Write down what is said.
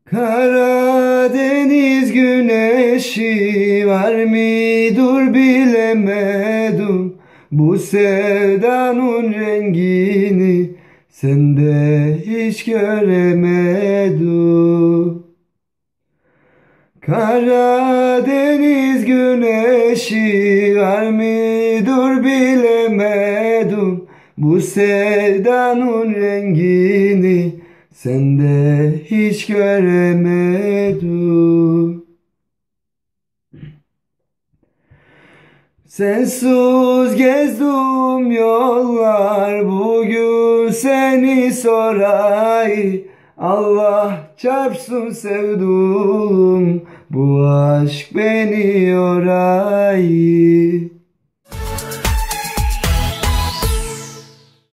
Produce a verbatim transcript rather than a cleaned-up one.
Karadeniz güneşi var mı dur bilemedim. Bu sevdanın rengini sende hiç göremedim. Karadeniz güneşi var mı dur bilemedim. Bu sevdanın rengini sende hiç göremedim. Sensiz gezdim yollar, bugün seni soray. Allah çarpsın sevduğum, bu aşk beni yoray.